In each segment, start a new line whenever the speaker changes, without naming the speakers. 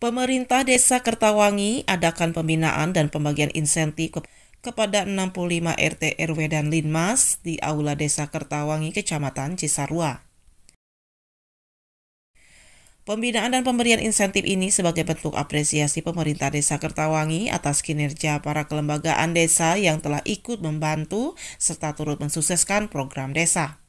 Pemerintah Desa Kertawangi adakan pembinaan dan pembagian insentif kepada 65 RT RW dan Linmas di Aula Desa Kertawangi, Kecamatan Cisarua. Pembinaan dan pemberian insentif ini sebagai bentuk apresiasi pemerintah Desa Kertawangi atas kinerja para kelembagaan desa yang telah ikut membantu serta turut mensukseskan program desa.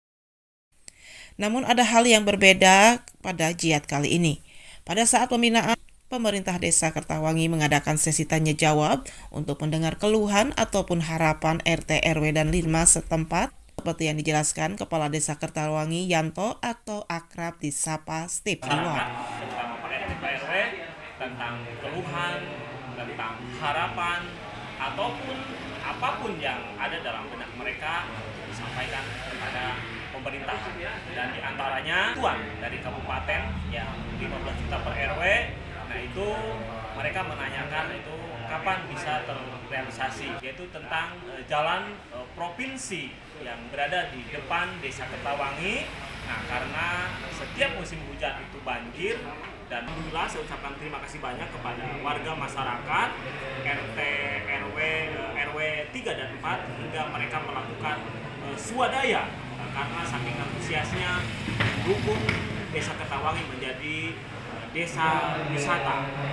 Namun ada hal yang berbeda pada jihad kali ini. Pada saat pembinaan, pemerintah Desa Kertawangi mengadakan sesi tanya jawab untuk mendengar keluhan ataupun harapan RT RW dan Linmas setempat, seperti yang dijelaskan Kepala Desa Kertawangi Yanto atau akrab disapa Steve Iwan.
Terutama Pak RT Pak RW tentang keluhan, tentang harapan ataupun apapun yang ada dalam benak mereka disampaikan kepada pemerintah, dan diantaranya tuan dari kabupaten yang 15 juta per RW. Nah itu mereka menanyakan itu kapan bisa terrealisasi, yaitu tentang jalan provinsi yang berada di depan Desa Kertawangi. Nah karena setiap musim hujan itu banjir, dan alhamdulillah saya ucapkan terima kasih banyak kepada warga masyarakat RT RW 3 dan 4 hingga mereka melakukan swadaya karena saking antusiasnya mendukung Desa Kertawangi menjadi desa wisata.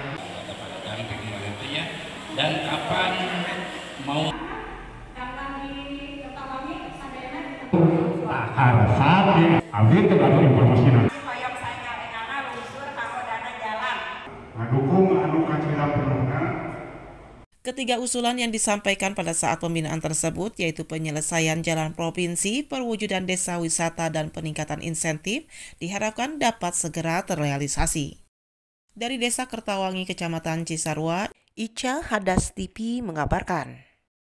Dan kapan mau
saat abis terkadang informasi dukung kacira penuhna.
Ketiga usulan yang disampaikan pada saat pembinaan tersebut yaitu penyelesaian jalan provinsi, perwujudan desa wisata, dan peningkatan insentif diharapkan dapat segera terrealisasi. Dari Desa Kertawangi, Kecamatan Cisarua, Ica Hadas TV mengabarkan.